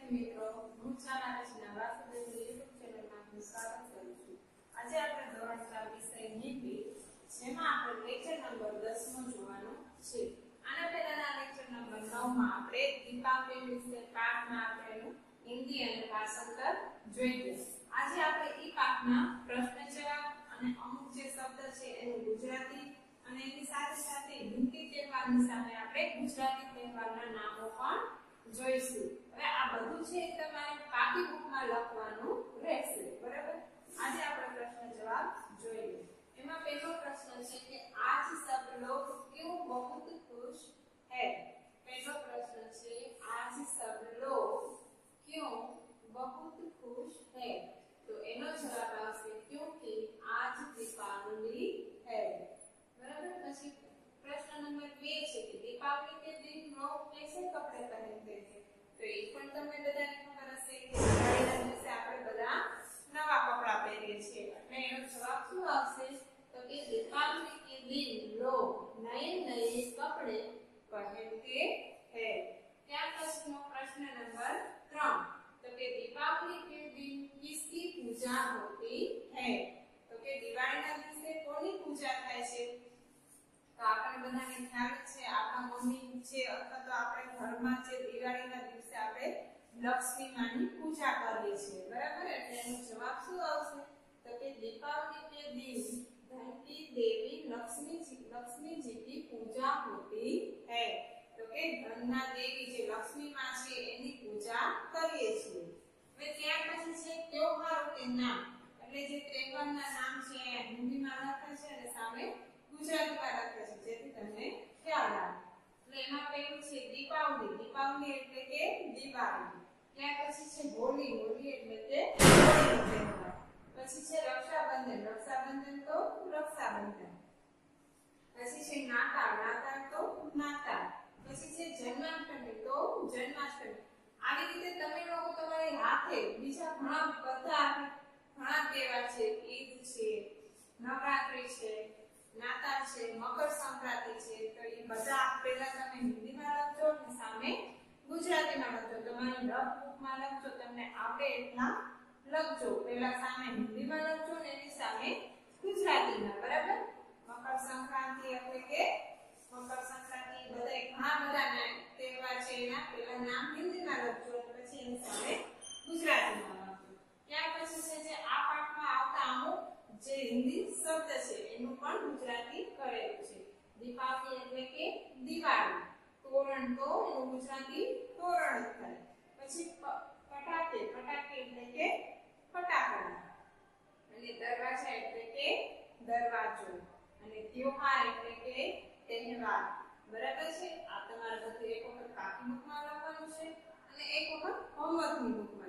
મિત્રો, હું ચાના રચના વાસુદેવની YouTube ચેનલમાં આપનું સ્વાગત કરું છું. આજે આપણે ધોરણ 4 વિષય હિન્દી જેમાં આપણે લેક્ચર નંબર 10 નો જોવાનો છે. આના પહેલાના લેક્ચર નંબર 9 માં આપણે દીપાવલી વિશે પાઠમાં આપેલું હિન્દી અને ભાષાંતર જોઈ ગયા. આજે આપણે ઈ પાઠના પ્રશ્ન જવાબ અને અમુક જે શબ્દ છે એનું ગુજરાતી અને એની સાથે સાથે હિન્દી તહેવારની સાથે આપણે ગુજરાતી તહેવારના નામો પણ જોઈશું. હવે આ બધું છે તમારે કાપી બુકમાં લખવાનું રહેશે, બરાબર? આજે આપણે પ્રશ્ન જવાબ જોઈએ. એમાં પહેલો પ્રશ્ન છે કે आज सब लोग क्यों बहुत खुश है? પહેલો પ્રશ્ન છે आज सब लोग क्यों बहुत खुश है? तो એનો જવાબ આવશે क्योंकि आज दीपावली है, बराबर? પછી प्रश्न नंबर 2 છે કે दीपावली के दिन लोग कैसे कपड़े पहनते हैं? तो એ પણ તમને બધાને ખબર હશે કે દિવાળીના દિવસે આપણે બધા નવા કપડા પહેરીએ છીએ. એટલે એનો જવાબ શું આવશે? તો કે दीपावली के दिन लोग नए नए कपड़े पहनते हैं. ત્યાર પછીનો પ્રશ્ન નંબર 3 तो કે दीपावली के दिन किसकी पूजा होती है? तो કે દિવાળીના દિવસે કોની પૂજા થાય છે? તો આપણે બધાને ખ્યાલ છે આપણા મમ્મી છે અથવા તો આપણે ઘરમાં જે દિવાળીના દિવસે આપણે લક્ષ્મી માની પૂજા કરીએ છીએ, બરાબર? એટલે એનો જવાબ શું આવશે? તો કે दीपावली के दिन धन की देवी लक्ष्मी जी की पूजा होती है. तो કે ધનના દેવી જે લક્ષ્મી માં છે એની પૂજા કરીએ છીએ. હવે ત્યાર પછી છે ત્યોહારો કે નામ, એટલે જે તહેવારના નામ છે હિન્દીમાં લખે છે અને સામે ગુજરાતીમાં લખે છે જેથી તમને ખ્યાલ આવે. એટલે એમાં પહેલું છે દીપાવલી. દીપાવલી એટલે કે દિવાળી. ત્યાર પછી છે હોળી. હોળી એટલે કે હોળીનો તહેવાર. પછી છે રક્ષાબંધન. રક્ષાબંધન તો રક્ષાબંધન. પછી છે નાતાલ. નાતાલ તો નાતાલ. પછી છે જન્માષ્ટમી તો જન્માષ્ટમી. આવી રીતે તમે લોકો તમારી હાથે બીજા ઘણા તહેવાર છે, ઈદ છે, નવરાત્રી છે, નાતાલ છે, મકર સંક્રાંતિ છે, તો એ બધા પહેલા તમે હિન્દીમાં લખજો અને સામે ગુજરાતીમાં લખજો. તમારી રફ બુકમાં લખજો, તમને આવડે એટલા લખજો. પહેલા સામે હિન્દીમાં લખજો અને એની સામે ગુજરાતીમાં, બરાબર? મકર સંક્રાંતિ એટલે કે મકર સંક્રાંતિ બધા તહેવાર છે એના પહેલા નામ હિન્દીમાં લખજો અને પછી એની સામે ગુજરાતીમાં લખજો. ત્યાર પછી છે જે આ પાઠમાં આવતા અમુક જે હિન્દી શબ્દ છે એનું પણ ગુજરાતી કરેલું છે. દીપાવલી એટલે કે દિવાળી. તોરણ તો એનું ગુજરાતી તોરણ થાય. પછી ફટાકે. ફટાકે એટલે કે ફટાકડા. અને દરવાજા એટલે કે દરવાજો. અને ત્યોહાર એટલે કે તહેવાર, બરાબર છે? આ તમારે બધું એક વખત કાપી બુકમાં લખવાનું છે અને એક વખત હોમવર્કની બુકમાં